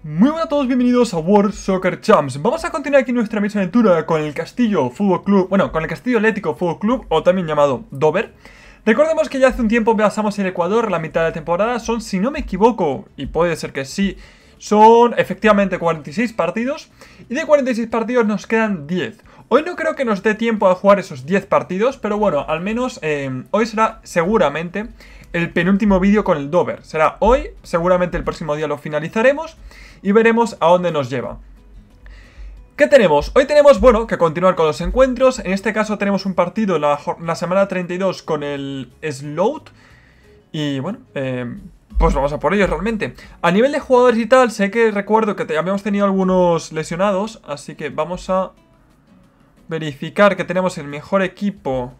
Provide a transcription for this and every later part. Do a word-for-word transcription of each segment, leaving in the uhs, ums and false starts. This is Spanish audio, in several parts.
Muy buenas a todos, bienvenidos a World Soccer Champs. Vamos a continuar aquí nuestra misma aventura con el Castillo Fútbol Club, bueno, con el Castillo Atlético Fútbol Club, o también llamado Dover. Recordemos que ya hace un tiempo pasamos el Ecuador, la mitad de la temporada, son, si no me equivoco, y puede ser que sí, son efectivamente cuarenta y seis partidos, y de cuarenta y seis partidos nos quedan diez. Hoy no creo que nos dé tiempo a jugar esos diez partidos, pero bueno, al menos eh, hoy será seguramente el penúltimo vídeo con el Dover. Será hoy, seguramente el próximo día lo finalizaremos y veremos a dónde nos lleva. ¿Qué tenemos? Hoy tenemos, bueno, que continuar con los encuentros. En este caso tenemos un partido en la, la semana treinta y dos con el Slout. Y bueno, eh, pues vamos a por ello realmente. A nivel de jugadores y tal, sé que recuerdo que te, habíamos tenido algunos lesionados, así que vamos a verificar que tenemos el mejor equipo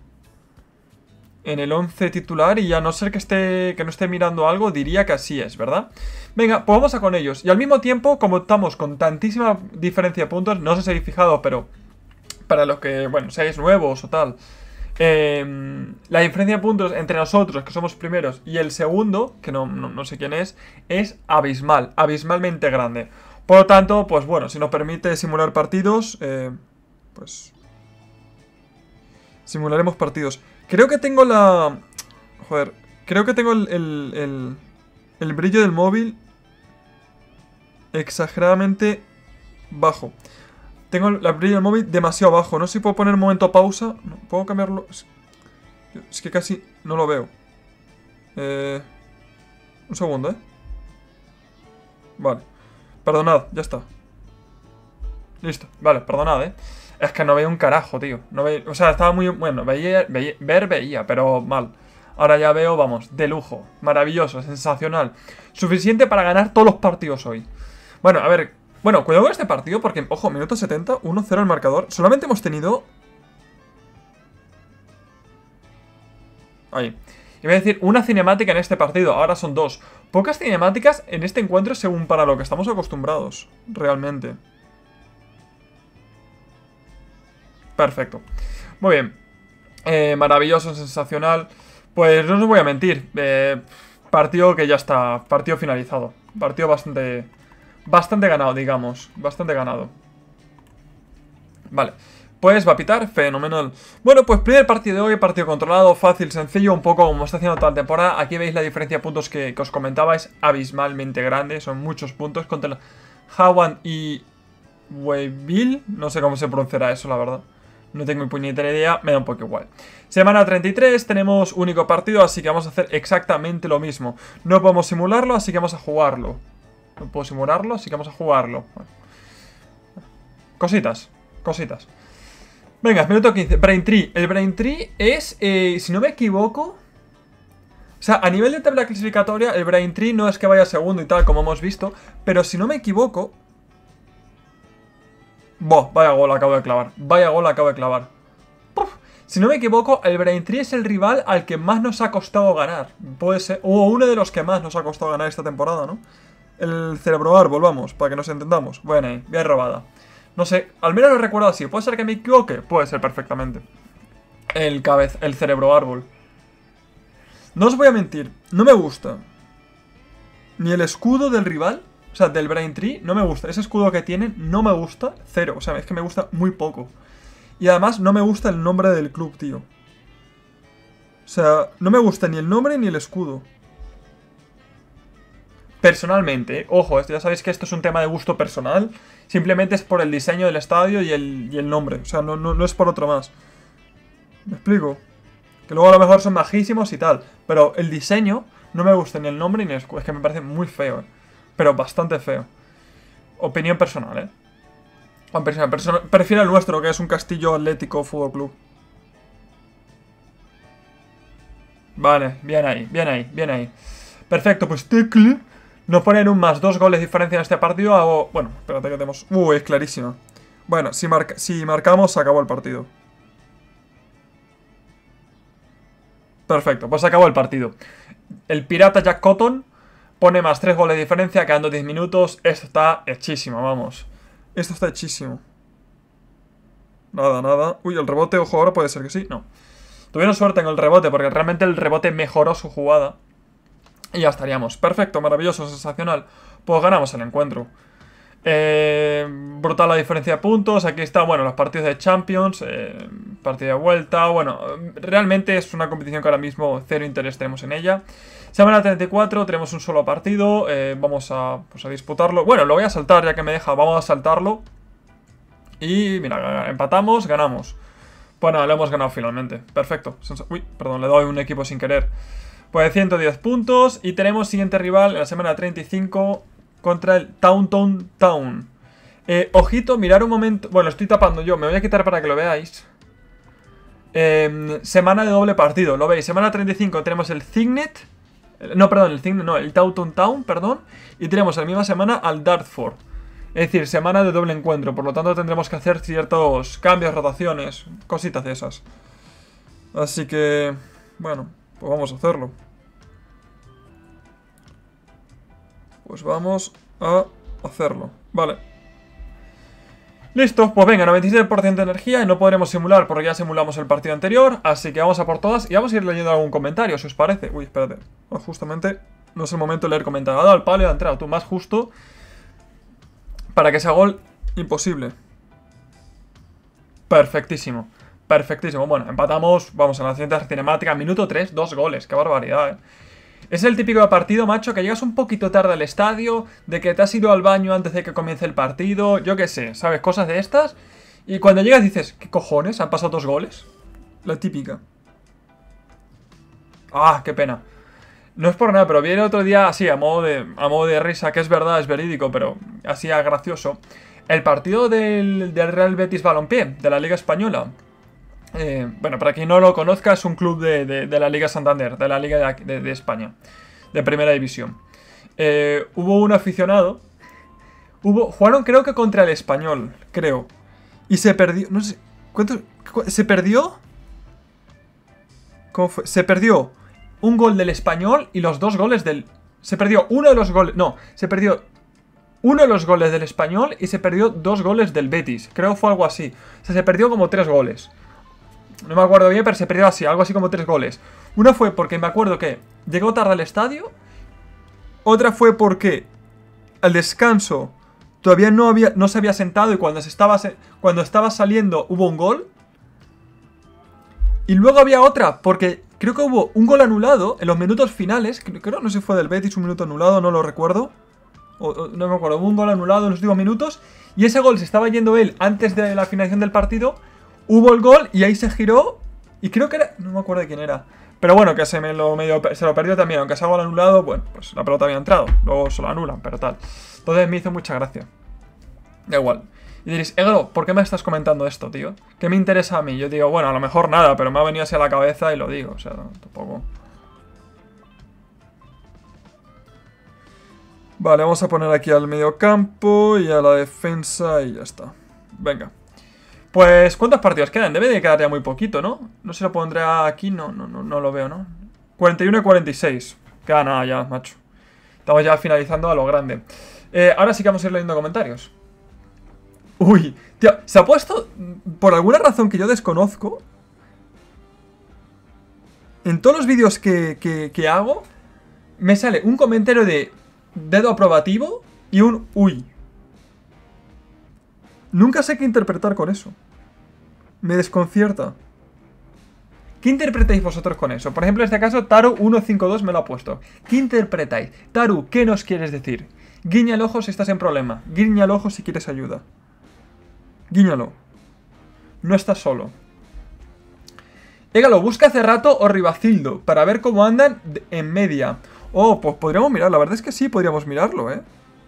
en el once titular, y a no ser que esté que no esté mirando algo, diría que así es, ¿verdad? Venga, pues vamos a con ellos. Y al mismo tiempo, como estamos con tantísima diferencia de puntos, no sé si habéis fijado, pero para los que, bueno, seáis nuevos o tal, eh, la diferencia de puntos entre nosotros, que somos primeros, y el segundo, que no, no, no sé quién es, es abismal, abismalmente grande. Por lo tanto, pues bueno, si nos permite simular partidos, eh, pues simularemos partidos. Creo que tengo la... Joder, creo que tengo el, el, el, el brillo del móvil exageradamente bajo. Tengo el, el brillo del móvil demasiado bajo. No sé si puedo poner un momento pausa. No, ¿puedo cambiarlo? Es, es que casi no lo veo. Eh, un segundo, ¿eh? Vale. Perdonad, ya está. Listo, vale, perdonad, ¿eh? Es que no veía un carajo, tío. No veía, o sea, estaba muy... Bueno, veía, veía, ver veía, pero mal. Ahora ya veo, vamos, de lujo. Maravilloso, sensacional. Suficiente para ganar todos los partidos hoy. Bueno, a ver... Bueno, cuidado con este partido porque, ojo, minuto setenta, uno cero el marcador. Solamente hemos tenido... Ahí. Iba a decir una cinemática en este partido, ahora son dos. Pocas cinemáticas en este encuentro según para lo que estamos acostumbrados, realmente. Perfecto. Muy bien. Eh, maravilloso, sensacional. Pues no os voy a mentir. Eh, partido que ya está. Partido finalizado. Partido bastante... Bastante ganado, digamos. Bastante ganado. Vale. Pues va a pitar. Fenomenal. Bueno, pues primer partido de hoy. Partido controlado, fácil, sencillo. Un poco como está haciendo toda la temporada. Aquí veis la diferencia de puntos que, que os comentaba. Es abismalmente grande. Son muchos puntos contra el Hawan y Weiville. No sé cómo se pronunciará eso, la verdad. No tengo ni puñetera idea, me da un poco igual. Semana treinta y tres, tenemos único partido, así que vamos a hacer exactamente lo mismo. No podemos simularlo, así que vamos a jugarlo. No puedo simularlo, así que vamos a jugarlo. Bueno. Cositas, cositas. Venga, minuto quince, Braintree. El Braintree es, eh, si no me equivoco... O sea, a nivel de tabla clasificatoria, el Braintree no es que vaya segundo y tal, como hemos visto. Pero si no me equivoco... Buah, vaya gol acabo de clavar. Vaya gol acabo de clavar. Uf. Si no me equivoco, el Braintree es el rival al que más nos ha costado ganar. Puede ser, o uno de los que más nos ha costado ganar esta temporada, ¿no? El Cerebro Árbol, vamos, para que nos entendamos. Bueno, ahí, bien robada. No sé, al menos lo recuerdo así. ¿Puede ser que me equivoque? Puede ser perfectamente. El cabez, el Cerebro Árbol. No os voy a mentir, no me gusta ni el escudo del rival. O sea, del Braintree no me gusta. Ese escudo que tienen no me gusta. Cero. O sea, es que me gusta muy poco. Y además no me gusta el nombre del club, tío. O sea, no me gusta ni el nombre ni el escudo. Personalmente, ¿eh? Ojo, esto, ya sabéis que esto es un tema de gusto personal. Simplemente es por el diseño del estadio y el, y el nombre. O sea, no, no, no es por otro más. ¿Me explico? Que luego a lo mejor son majísimos y tal. Pero el diseño no me gusta ni el nombre ni el escudo. Es que me parece muy feo, ¿eh? Pero bastante feo. Opinión personal, ¿eh? O personal, personal, prefiero el nuestro, que es un Castillo Atlético Fútbol Club. Vale, bien ahí, bien ahí, bien ahí. Perfecto, pues Tecle nos ponen un más dos goles de diferencia en este partido. Hago... Bueno, espérate que tenemos... Uh, es clarísima. Bueno, si, marca... si marcamos, se acabó el partido. Perfecto, pues se acabó el partido. El pirata Jack Cotton pone más tres goles de diferencia, quedando diez minutos. Esto está hechísimo, vamos. Esto está hechísimo. Nada, nada. Uy, el rebote, ojo, ahora puede ser que sí. No. Tuvieron suerte en el rebote, porque realmente el rebote mejoró su jugada. Y ya estaríamos. Perfecto, maravilloso, sensacional. Pues ganamos el encuentro. Eh, brutal la diferencia de puntos. Aquí está, bueno, los partidos de Champions, eh, partida de vuelta. Bueno, realmente es una competición que ahora mismo cero interés tenemos en ella. Semana treinta y cuatro, tenemos un solo partido. eh, Vamos a, pues a disputarlo. Bueno, lo voy a saltar ya que me deja. Vamos a saltarlo. Y mira, empatamos, ganamos. Bueno, lo hemos ganado finalmente. Perfecto. Uy, perdón, le doy un equipo sin querer. Pues ciento diez puntos. Y tenemos siguiente rival en la semana treinta y cinco contra el Taunton Town. Eh, ojito, mirar un momento. Bueno, estoy tapando yo. Me voy a quitar para que lo veáis. Eh, semana de doble partido. Lo veis. Semana treinta y cinco tenemos el Cygnet. No, perdón, el Cygnet no. El Taunton Town, perdón. Y tenemos la misma semana al Dartford. Es decir, semana de doble encuentro, por lo tanto tendremos que hacer ciertos cambios, rotaciones, cositas de esas. Así que, bueno, pues vamos a hacerlo. Pues vamos a hacerlo, vale. Listo, pues venga, noventa y siete por ciento de energía y no podremos simular porque ya simulamos el partido anterior. Así que vamos a por todas y vamos a ir leyendo algún comentario, si os parece. Uy, espérate, oh, justamente no es el momento de leer comentarios. Ha dado el palo y ha entrado, tú más justo. Para que sea gol, imposible. Perfectísimo. Perfectísimo. Bueno, empatamos. Vamos a la siguiente cinemática. Minuto tres, dos goles. Qué barbaridad, eh. Es el típico partido, macho, que llegas un poquito tarde al estadio, de que te has ido al baño antes de que comience el partido, yo qué sé, ¿sabes? Cosas de estas. Y cuando llegas dices, ¿qué cojones? ¿Han pasado dos goles? La típica. Ah, qué pena. No es por nada, pero viene otro día así, a modo de, a modo de risa, que es verdad, es verídico, pero así a gracioso. El partido del, del Real Betis Balompié, de la Liga Española. Eh, bueno, para quien no lo conozca, es un club de, de, de la Liga Santander, de la Liga de, de, de España, de Primera División. Eh, hubo un aficionado, hubo, jugaron creo que contra el Español, creo. Y se perdió, no sé, ¿cuánto? ¿Se perdió? ¿Cómo fue? Se perdió un gol del Español y los dos goles del... Se perdió uno de los goles... No, se perdió uno de los goles del Español y se perdió dos goles del Betis. Creo que fue algo así. O sea, se perdió como tres goles. No me acuerdo bien, pero se perdió así, algo así como tres goles. Una fue porque me acuerdo que llegó tarde al estadio. Otra fue porque al descanso todavía no, había, no se había sentado y cuando, se estaba, cuando estaba saliendo hubo un gol. Y luego había otra porque... Creo que hubo un gol anulado en los minutos finales. Creo, no sé si fue del Betis un minuto anulado, no lo recuerdo. O, o, no me acuerdo, hubo un gol anulado en los últimos minutos. Y ese gol se estaba yendo él antes de la finalización del partido. Hubo el gol y ahí se giró. Y creo que era... No me acuerdo de quién era. Pero bueno, que se, me lo, medio, se lo perdió también. Aunque sea gol anulado, bueno, pues la pelota había entrado. Luego se lo anulan, pero tal. Entonces me hizo mucha gracia. Da igual. Y diréis, Egro, ¿por qué me estás comentando esto, tío? ¿Qué me interesa a mí? Yo digo, bueno, a lo mejor nada, pero me ha venido así a la cabeza y lo digo, o sea, tampoco... Vale, vamos a poner aquí al medio campo y a la defensa y ya está. Venga. Pues, ¿cuántos partidos quedan? Debe de quedar ya muy poquito, ¿no? No se lo pondré aquí, no, no, no, no lo veo, ¿no? cuarenta y uno y cuarenta y seis. Queda nada ya, macho. Estamos ya finalizando a lo grande. Eh, ahora sí que vamos a ir leyendo comentarios. Uy, tío, se ha puesto, por alguna razón que yo desconozco, en todos los vídeos que, que, que hago, me sale un comentario de dedo aprobativo y un uy. Nunca sé qué interpretar con eso. Me desconcierta. ¿Qué interpretáis vosotros con eso? Por ejemplo, en este caso, Taru ciento cincuenta y dos me lo ha puesto. ¿Qué interpretáis? Taru, ¿qué nos quieres decir? Guiña el ojo si estás en problema. Guiña el ojo si quieres ayuda. Guíñalo. No estás solo. Égalo, busca hace rato o Ribacildo para ver cómo andan en media. Oh, pues podríamos mirar. La verdad es que sí podríamos mirarlo, ¿eh?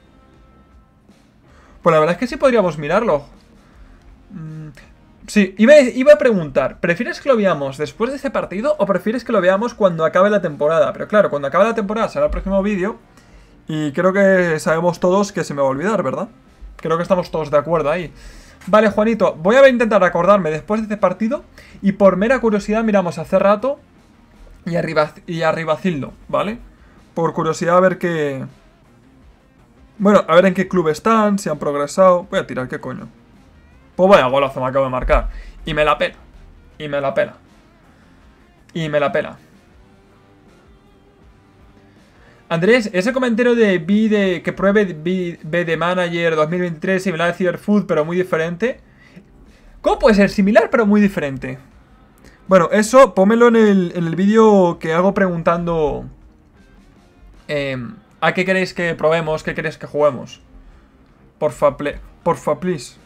Pues la verdad es que sí podríamos mirarlo. Mm, sí, iba, iba a preguntar, ¿prefieres que lo veamos después de este partido o prefieres que lo veamos cuando acabe la temporada? Pero claro, cuando acabe la temporada será el próximo vídeo. Y creo que sabemos todos que se me va a olvidar, ¿verdad? Creo que estamos todos de acuerdo ahí. Vale, Juanito, voy a intentar acordarme después de este partido. Y por mera curiosidad miramos hace rato y a, Riba, y a Ribacildo, ¿vale? Por curiosidad a ver qué... Bueno, a ver en qué club están, si han progresado. Voy a tirar, ¿qué coño? Pues vaya golazo me acabo de marcar. Y me la pela. Y me la pela. Y me la pela. Andrés, ese comentario de B de que pruebe B, B de Manager dos mil veintitrés similar a Cyberfood pero muy diferente. ¿Cómo puede ser similar pero muy diferente? Bueno, eso pómelo en el, en el vídeo que hago preguntando eh, a qué queréis que probemos, qué queréis que juguemos. Porfa, ple, porfa, please.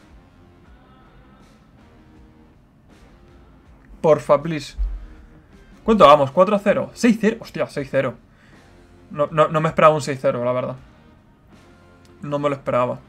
Porfa, please. ¿Cuánto vamos? ¿cuatro a cero? ¿seis cero? Hostia, seis cero. No, no, no me esperaba un seis cero, la verdad. No me lo esperaba.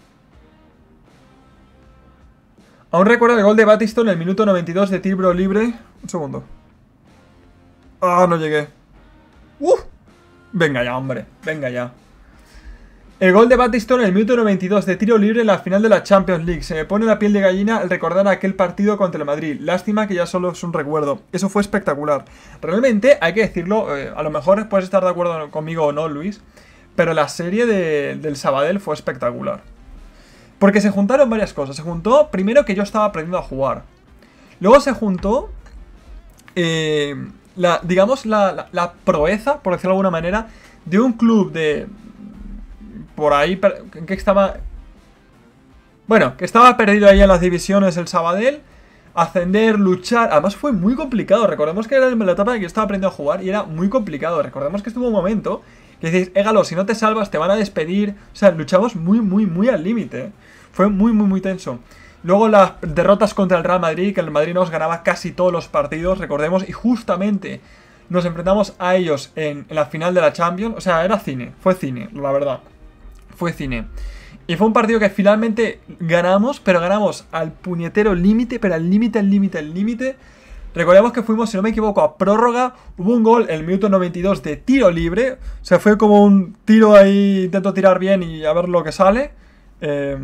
Aún recuerdo el gol de Battiston en el minuto noventa y dos de tiro libre. Un segundo. Ah, no llegué. ¡Uf! Venga ya, hombre. Venga ya. El gol de Battiston en el minuto noventa y dos de tiro libre en la final de la Champions League. Se me pone la piel de gallina al recordar aquel partido contra el Madrid. Lástima que ya solo es un recuerdo. Eso fue espectacular. Realmente, hay que decirlo, eh, a lo mejor puedes estar de acuerdo conmigo o no, Luis, pero la serie de, del Sabadell fue espectacular. Porque se juntaron varias cosas. Se juntó, primero, que yo estaba aprendiendo a jugar. Luego se juntó, eh, la, digamos, la, la, la proeza, por decirlo de alguna manera, de un club de... Por ahí, que estaba... Bueno, que estaba perdido ahí en las divisiones el Sabadell. Ascender, luchar... Además fue muy complicado. Recordemos que era la etapa en que yo estaba aprendiendo a jugar y era muy complicado. Recordemos que estuvo un momento que decís, Égalo, si no te salvas te van a despedir. O sea, luchamos muy, muy, muy al límite. Fue muy, muy, muy tenso. Luego las derrotas contra el Real Madrid, que el Madrid nos ganaba casi todos los partidos, recordemos. Y justamente nos enfrentamos a ellos en, en la final de la Champions. O sea, era cine, fue cine, la verdad. Fue cine. Y fue un partido que finalmente ganamos, pero ganamos al puñetero límite, pero al límite, al límite, al límite. Recordemos que fuimos, si no me equivoco, a prórroga. Hubo un gol en el minuto noventa y dos de tiro libre. O sea, fue como un tiro ahí, intento tirar bien y a ver lo que sale. Eh,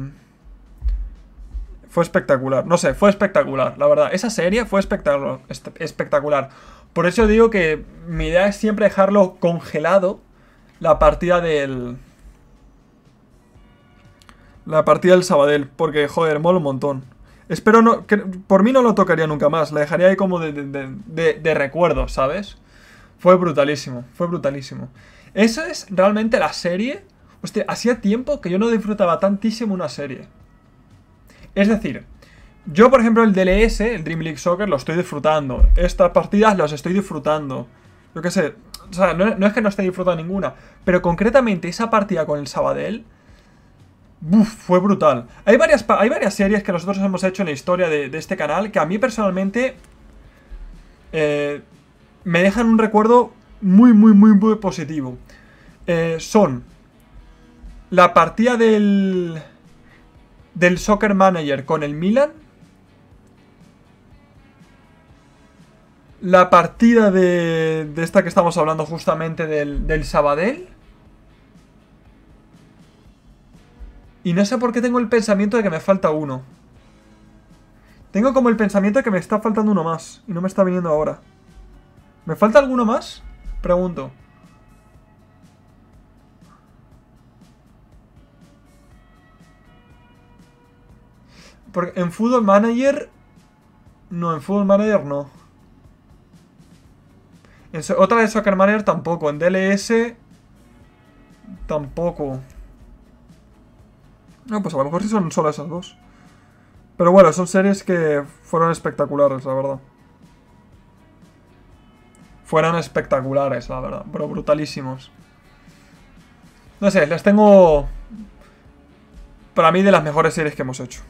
fue espectacular. No sé, fue espectacular, la verdad. Esa serie fue espectacular. espectacular. Por eso digo que mi idea es siempre dejarlo congelado, la partida del... La partida del Sabadell, porque, joder, mola un montón. Espero no... Que, por mí no lo tocaría nunca más. La dejaría ahí como de, de, de, de recuerdo, ¿sabes? Fue brutalísimo, fue brutalísimo. Eso es realmente la serie... Hostia, hacía tiempo que yo no disfrutaba tantísimo una serie. Es decir, yo, por ejemplo, el D L S, el Dream League Soccer, lo estoy disfrutando. Estas partidas las estoy disfrutando. Yo qué sé... O sea, no, no es que no esté disfrutando ninguna, pero concretamente esa partida con el Sabadell... Buf, fue brutal. Hay varias, hay varias series que nosotros hemos hecho en la historia de, de este canal que a mí personalmente eh, me dejan un recuerdo muy, muy, muy, muy positivo. Eh, son la partida del, del Soccer Manager con el Milan, la partida de, de esta que estamos hablando justamente del, del Sabadell. Y no sé por qué tengo el pensamiento de que me falta uno. Tengo como el pensamiento de que me está faltando uno más. Y no me está viniendo ahora. ¿Me falta alguno más? Pregunto. Porque en Football Manager... No, en Football Manager no. En so otra de Soccer Manager tampoco. En D L S... Tampoco. No, pues a lo mejor sí son solo esas dos. Pero bueno, son series que fueron espectaculares, la verdad. Fueron espectaculares, la verdad. Pero brutalísimos. No sé, les tengo... Para mí de las mejores series que hemos hecho.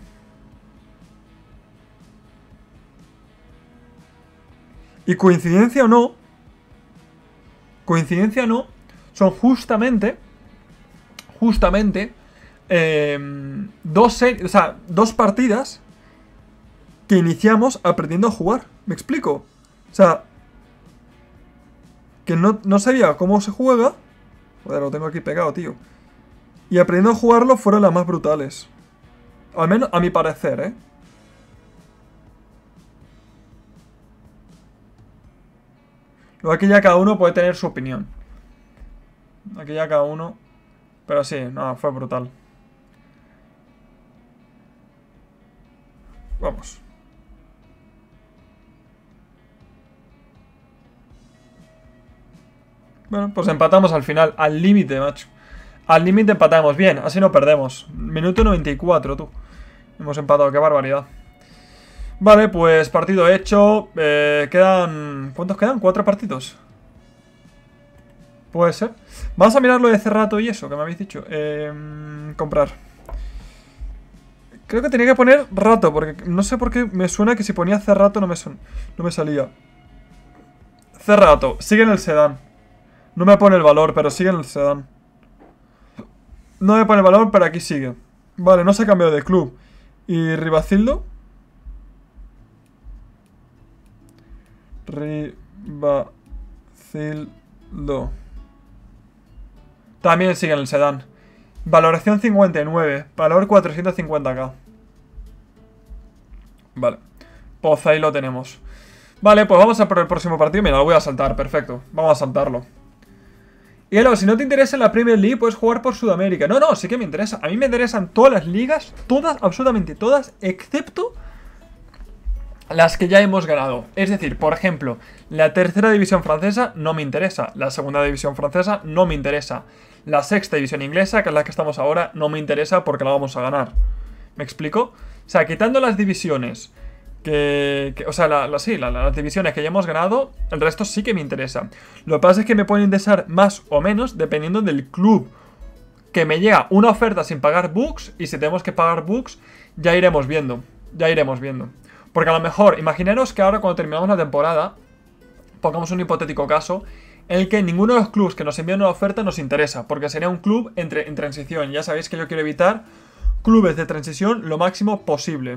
Y coincidencia o no... Coincidencia o no... Son justamente... Justamente... Eh, dos series, o sea, dos partidas que iniciamos aprendiendo a jugar. ¿Me explico? O sea, que no, no sabía cómo se juega. Joder, lo tengo aquí pegado, tío. Y aprendiendo a jugarlo fueron las más brutales. Al menos a mi parecer, ¿eh? Luego aquí ya cada uno puede tener su opinión. Aquí ya cada uno... Pero sí, no, fue brutal. Vamos. Bueno, pues empatamos al final. Al límite, macho. Al límite empatamos. Bien, así no perdemos. Minuto noventa y cuatro, tú. Hemos empatado, qué barbaridad. Vale, pues partido hecho. Eh, quedan... ¿Cuántos quedan? ¿Cuatro partidos? Puede ser. Vamos a mirar lo de Cerrato y eso, que me habéis dicho. Eh, comprar. Creo que tenía que poner rato, porque no sé por qué me suena que si ponía Cerrato no me, son, no me salía. Cerrato, sigue en el sedán. No me pone el valor, pero sigue en el sedán. No me pone el valor, pero aquí sigue. Vale, no se ha cambiado de club. ¿Y Ribacildo? Ribacildo. También sigue en el sedán. Valoración cincuenta y nueve. Valor cuatrocientos cincuenta k. Vale. Pues ahí lo tenemos. Vale, pues vamos a por el próximo partido. Mira, lo voy a saltar, perfecto. Vamos a saltarlo. Y luego, si no te interesa la Premier League, puedes jugar por Sudamérica. No, no, sí que me interesa. A mí me interesan todas las ligas. Todas, absolutamente todas, excepto las que ya hemos ganado. Es decir, por ejemplo, la tercera división francesa no me interesa. La segunda división francesa no me interesa. La sexta división inglesa, que es la que estamos ahora, no me interesa porque la vamos a ganar. ¿Me explico? O sea, quitando las divisiones que... que o sea, la, la, sí, la, las divisiones que ya hemos ganado, el resto sí que me interesa. Lo que pasa es que me pueden interesar más o menos dependiendo del club. Que me llega una oferta sin pagar bucks, y si tenemos que pagar bucks, ya iremos viendo. Ya iremos viendo. Porque a lo mejor, imaginaros que ahora cuando terminamos la temporada, pongamos un hipotético caso en el que ninguno de los clubes que nos envían una oferta nos interesa, porque sería un club entre, en transición. Ya sabéis que yo quiero evitar clubes de transición lo máximo posible.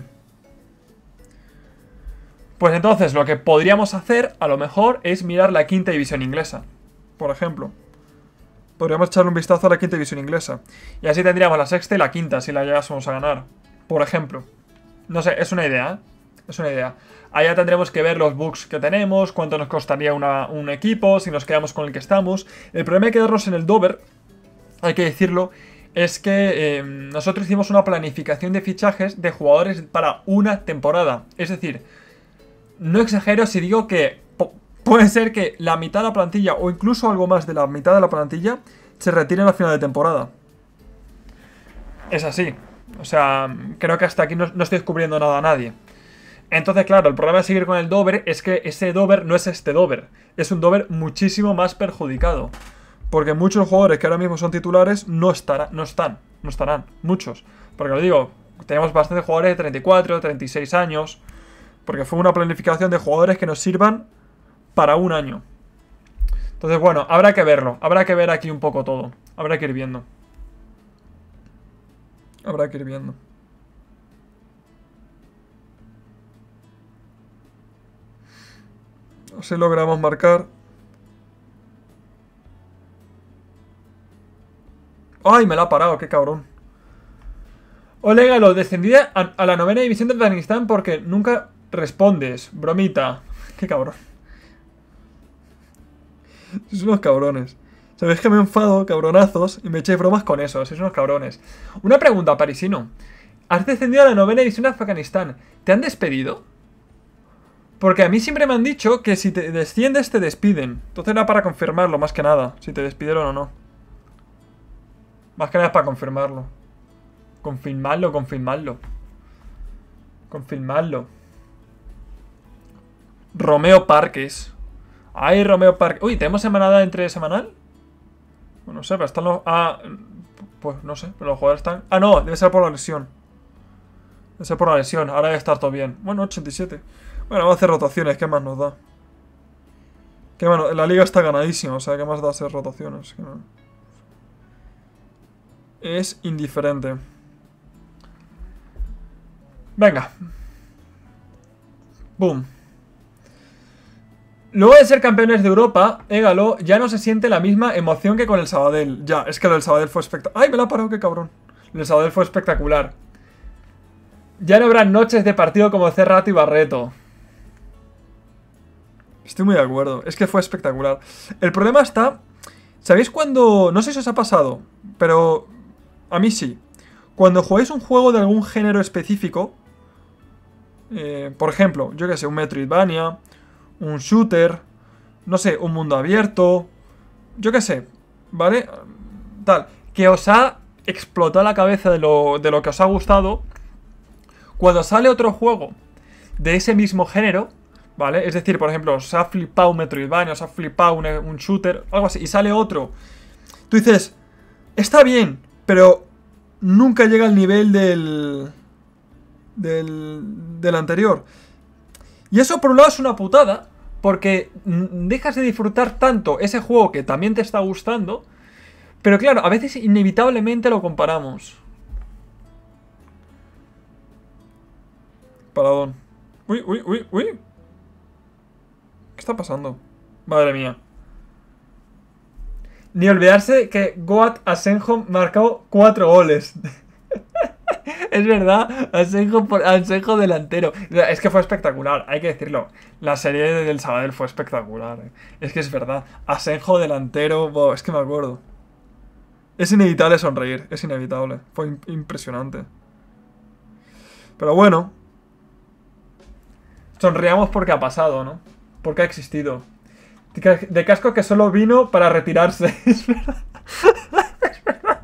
Pues entonces lo que podríamos hacer, a lo mejor, es mirar la quinta división inglesa. Por ejemplo. Podríamos echarle un vistazo a la quinta división inglesa. Y así tendríamos la sexta y la quinta, si la llegásemos a ganar. Por ejemplo. No sé, es una idea, ¿eh? Es una idea. Allá tendremos que ver los bucks que tenemos, cuánto nos costaría una, un equipo, si nos quedamos con el que estamos. El problema de quedarnos en el Dover, hay que decirlo, es que eh, nosotros hicimos una planificación de fichajes de jugadores para una temporada. Es decir, no exagero si digo que puede ser que la mitad de la plantilla, o incluso algo más de la mitad de la plantilla, se retiren a final de temporada. Es así. O sea, creo que hasta aquí no, no estoy descubriendo nada a nadie. Entonces, claro, el problema de seguir con el Dover es que ese Dover no es este Dover. Es un Dover muchísimo más perjudicado. Porque muchos jugadores que ahora mismo son titulares no, estará, no están. No estarán. Muchos. Porque lo digo, tenemos bastantes jugadores de treinta y cuatro, treinta y seis años. Porque fue una planificación de jugadores que nos sirvan para un año. Entonces, bueno, habrá que verlo. Habrá que ver aquí un poco todo. Habrá que ir viendo. Habrá que ir viendo. Si logramos marcar. ¡Ay! Me la ha parado, qué cabrón. Olega, lo descendí a, a la novena división de Afganistán porque nunca respondes. Bromita. Qué cabrón. Sois unos cabrones. Sabéis que me enfado, cabronazos, y me echéis bromas con eso. Sois unos cabrones. Una pregunta, parisino. Has descendido a la novena división de Afganistán. ¿Te han despedido? Porque a mí siempre me han dicho que si te desciendes te despiden. Entonces era para confirmarlo, más que nada. Si te despidieron o no. Más que nada es para confirmarlo. Confirmarlo, confirmarlo. Confirmarlo. Romeo Parques. Ay, Romeo Parques. Uy, ¿tenemos semanada entre semanal? Bueno, no sé, pero están los... Ah, pues no sé, pero los jugadores están... Ah, no, debe ser por la lesión. Debe ser por la lesión, ahora debe estar todo bien. Bueno, ochenta y siete. Bueno, vamos a hacer rotaciones, ¿qué más nos da? Que bueno, la liga está ganadísima, o sea, ¿qué más da hacer rotaciones? No. Es indiferente. Venga. Boom. Luego de ser campeones de Europa, Égalo ya no se siente la misma emoción que con el Sabadell. Ya, es que lo del Sabadell fue espectacular. ¡Ay, me la ha parado, qué cabrón! El Sabadell fue espectacular. Ya no habrá noches de partido como Cerrato y Barreto. Estoy muy de acuerdo. Es que fue espectacular. El problema está... ¿Sabéis cuando...? No sé si os ha pasado, pero... A mí sí. Cuando jugáis un juego de algún género específico... Eh, por ejemplo, yo que sé, un Metroidvania... Un shooter... No sé, un mundo abierto... yo qué sé, ¿vale? Tal, que os ha explotado la cabeza de lo, de lo que os ha gustado. Cuando sale otro juego de ese mismo género, ¿vale? Es decir, por ejemplo, os ha flipado un Metroidvania, os ha flipado un, un shooter, algo así, y sale otro. Tú dices, está bien, pero nunca llega al nivel del, del, del anterior. Y eso por un lado es una putada, porque dejas de disfrutar tanto ese juego que también te está gustando. Pero claro, a veces inevitablemente lo comparamos. Paradón. Uy, uy, uy, uy. ¿Qué está pasando? Madre mía. Ni olvidarse que Goat Asenjo marcó cuatro goles. Es verdad, Asenjo, por, Asenjo delantero. Es que fue espectacular, hay que decirlo. La serie del Sabadell fue espectacular. Eh. Es que es verdad. Asenjo delantero, wow, es que me acuerdo. Es inevitable sonreír, es inevitable. Fue imp impresionante. Pero bueno. Sonreíamos porque ha pasado, ¿no? Porque ha existido. De Casco que solo vino para retirarse. Es verdad. Es verdad.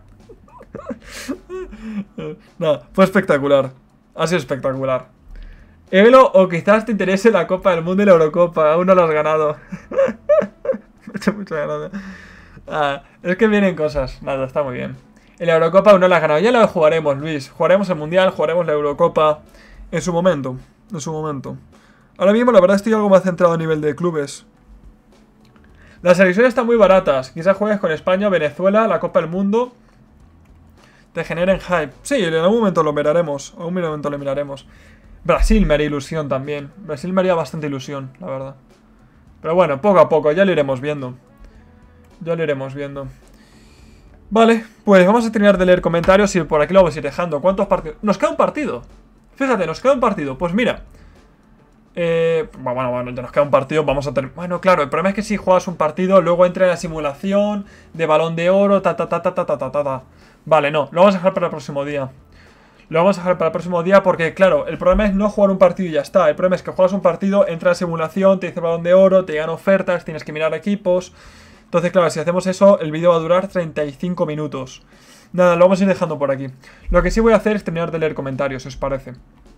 No, fue espectacular. Ha sido espectacular. Elo, o quizás te interese la Copa del Mundo y la Eurocopa. Aún no lo has ganado. Me ha hecho mucha gracia. Ah, es que vienen cosas. Nada, está muy bien. En la Eurocopa aún no la has ganado. Ya la jugaremos, Luis. Jugaremos el Mundial, jugaremos la Eurocopa. En su momento. En su momento. Ahora mismo la verdad estoy algo más centrado a nivel de clubes. Las selecciones están muy baratas. Quizás juegues con España, Venezuela, la Copa del Mundo. Te generen hype. Sí, en algún momento lo miraremos. En algún momento lo miraremos. Brasil me haría ilusión también. Brasil me haría bastante ilusión, la verdad. Pero bueno, poco a poco, ya lo iremos viendo. Ya lo iremos viendo. Vale, pues vamos a terminar de leer comentarios y por aquí lo vamos a ir dejando. ¿Cuántos partidos? Nos queda un partido. Fíjate, nos queda un partido. Pues mira. Eh, bueno, bueno, ya nos queda un partido, vamos a tener... Bueno, claro, el problema es que si juegas un partido, luego entra en la simulación de Balón de Oro, ta ta ta ta ta ta ta ta. Vale, no, lo vamos a dejar para el próximo día. Lo vamos a dejar para el próximo día porque, claro, el problema es no jugar un partido y ya está. El problema es que juegas un partido, entra en la simulación, te dice Balón de Oro, te llegan ofertas, tienes que mirar equipos. Entonces, claro, si hacemos eso, el vídeo va a durar treinta y cinco minutos. Nada, lo vamos a ir dejando por aquí. Lo que sí voy a hacer es terminar de leer comentarios, si os parece.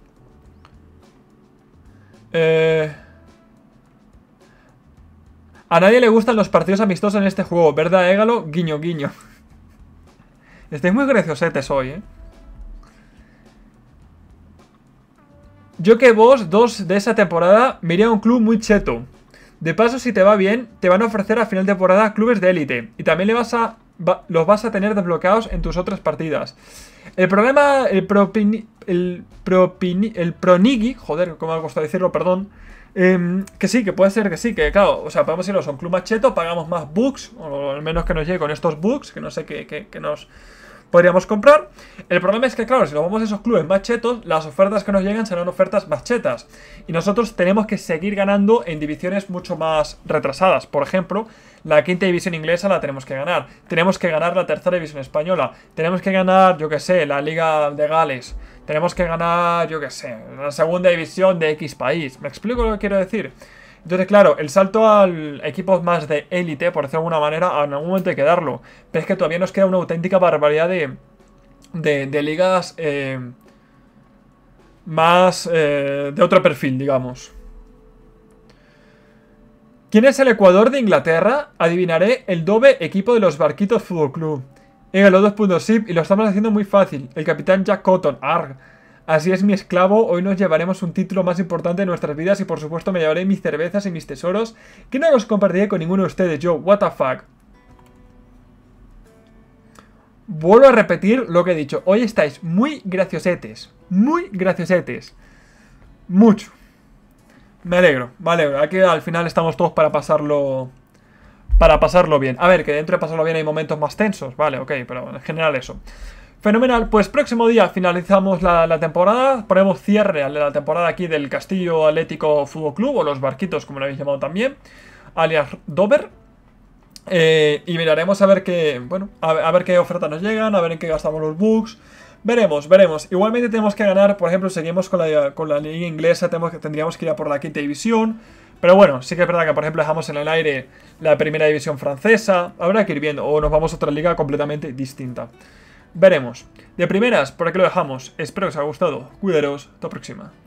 Eh... A nadie le gustan los partidos amistosos en este juego, ¿verdad, Égalo? Guiño, guiño. Estáis muy graciosetes hoy, ¿eh? Yo que vos, dos de esa temporada, me iría a un club muy cheto. De paso, si te va bien, te van a ofrecer a final de temporada clubes de élite. Y también le vas a, va, los vas a tener desbloqueados en tus otras partidas. El problema, el propini, el propini, el pronigi, joder, como me ha costado decirlo, perdón. Eh, que sí, que puede ser que sí, que claro, o sea, podemos irnos a un club más cheto, pagamos más bugs, o al menos que nos llegue con estos bugs, que no sé qué, qué, qué nos podríamos comprar. El problema es que, claro, si nos vamos a esos clubes más chetos, las ofertas que nos llegan serán ofertas más chetas. Y nosotros tenemos que seguir ganando en divisiones mucho más retrasadas. Por ejemplo, la quinta división inglesa la tenemos que ganar. Tenemos que ganar la tercera división española. Tenemos que ganar, yo que sé, la Liga de Gales. Tenemos que ganar, yo que sé, la segunda división de X país. ¿Me explico lo que quiero decir? Entonces, claro, el salto al equipos más de élite, por decirlo de alguna manera, en algún momento hay que darlo. Pero es que todavía nos queda una auténtica barbaridad de, de, de ligas eh, más eh, de otro perfil, digamos. ¿Quién es el Ecuador de Inglaterra? Adivinaré el doble equipo de los Barquitos Fútbol Club. Égalo dos punto zip y lo estamos haciendo muy fácil. El capitán Jack Cotton. Arg. Así es mi esclavo, hoy nos llevaremos un título más importante de nuestras vidas y por supuesto me llevaré mis cervezas y mis tesoros que no los compartiré con ninguno de ustedes. Yo, what the fuck. Vuelvo a repetir lo que he dicho. Hoy estáis muy graciosetes. Muy graciosetes. Mucho. Me alegro, me alegro. Aquí al final estamos todos para pasarlo... Para pasarlo bien. A ver, que dentro de pasarlo bien hay momentos más tensos. Vale, ok, pero en general eso. Fenomenal, pues próximo día finalizamos la, la temporada, ponemos cierre a la temporada aquí del Castillo Atlético Fútbol Club, o los Barquitos como lo habéis llamado también, alias Dover. Eh, y miraremos a ver qué, bueno, a, a ver qué ofertas nos llegan, a ver en qué gastamos los bugs. Veremos, veremos. Igualmente tenemos que ganar, por ejemplo, seguimos con la, con la liga inglesa, tenemos, tendríamos que ir a por la quinta división. Pero bueno, sí que es verdad que por ejemplo dejamos en el aire la primera división francesa. Habrá que ir viendo, o nos vamos a otra liga completamente distinta. Veremos. De primeras, por aquí lo dejamos. Espero que os haya gustado. Cuidaros. Hasta la próxima.